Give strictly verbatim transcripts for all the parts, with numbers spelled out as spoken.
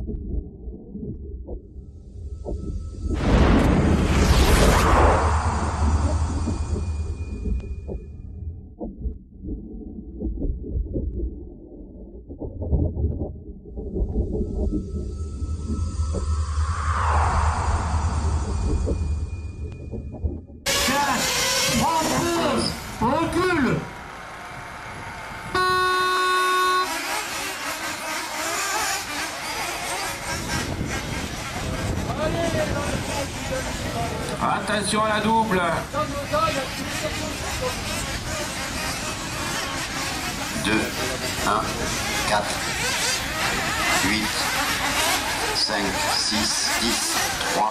Recule. Attention à la double. deux, un, quatre, huit, cinq, six, dix, trois,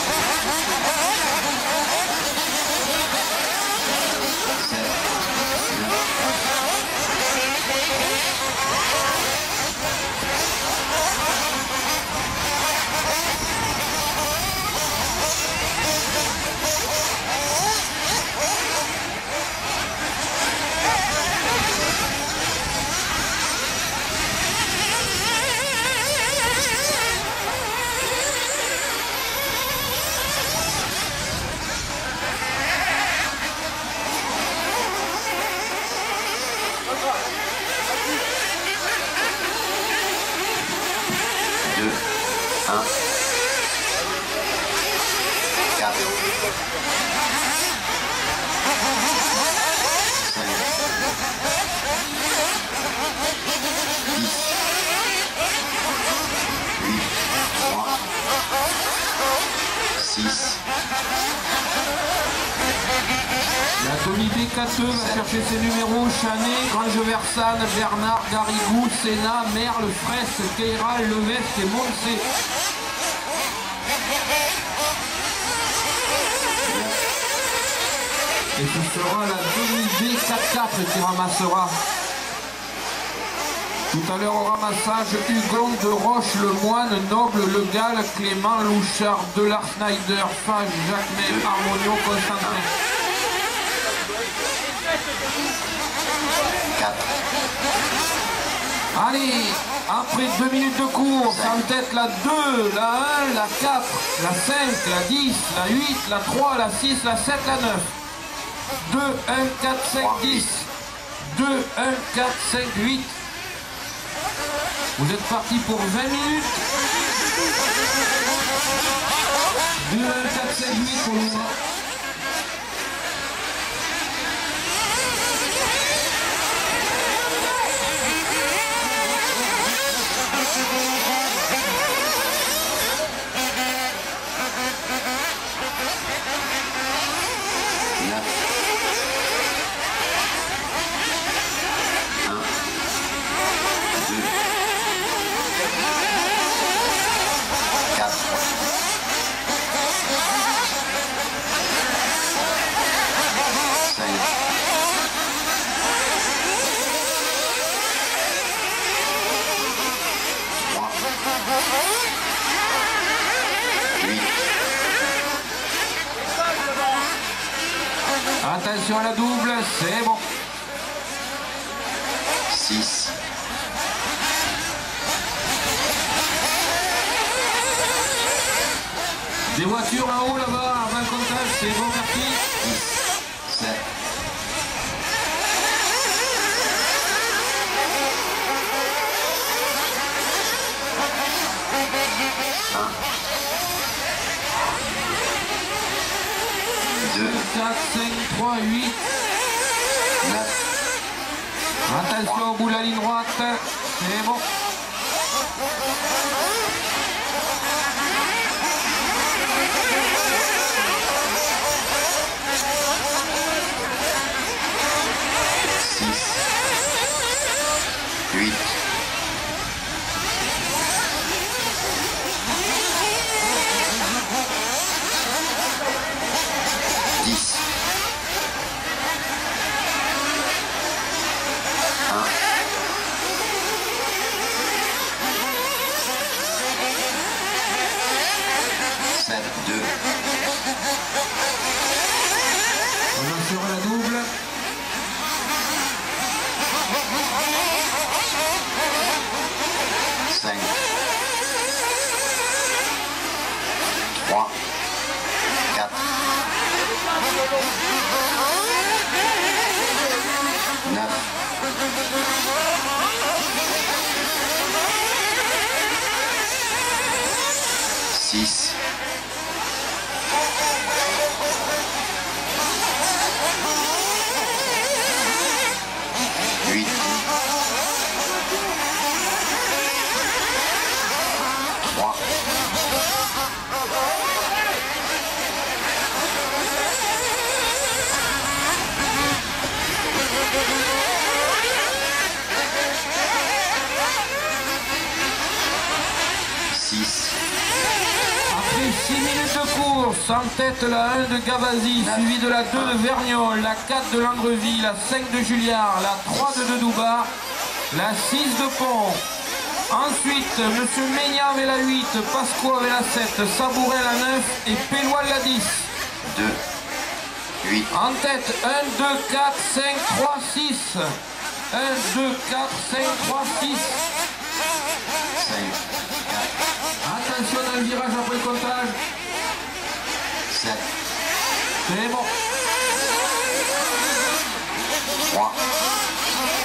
sept, deux, un, quatre, cinq, dix, huit, trois, six. La Tommy B quatre va chercher ses numéros: Chanet, Grange-Versane, Bernard, Garrigou, Sénat, Merle, Fraisse, Queyral, Levesque et Moncé. Et ce sera la Tommy B quatre quatre qui ramassera. Tout à l'heure au ramassage, Hugon, De Roche, Le Moine, Noble, Le Gall, Clément, Louchard, Delard, Schneider, Fage, Jacquemin, Harmonion, Constantin. quatre. Allez, après deux minutes de course, en tête la deux, la un, la quatre, la cinq, la dix, la huit, la trois, la six, la sept, la neuf. deux, un, quatre, cinq, dix. deux, un, quatre, cinq, huit. Vous êtes parti pour vingt minutes. deux, un, quatre, cinq, huit pour le moment. Attention à la double, c'est bon. six. Des voitures en haut là-bas, avant le comptage, c'est bon, merci. dix, sept. un. deux, quatre, cinq, trois, huit. neuf. Attention au bout de la ligne droite, c'est bon. six, huit, dix, un, six, huit, trois, six, Après six minutes de course, en tête la un de Gavasi, suivi de la deux de Vergnol, la quatre de Landreville, la cinq de Julliard, la trois de Dedoubar, la six de Pont. Ensuite, M. Méniard avait la huit, Pasco avait la sept, Sabouret la neuf et Péloil la dix. deux, huit, En tête, un, deux, quatre, cinq, trois, six. un, deux, quatre, cinq, trois, six. cinq, Attention dans le virage après le comptage. sept, C'est bon. trois,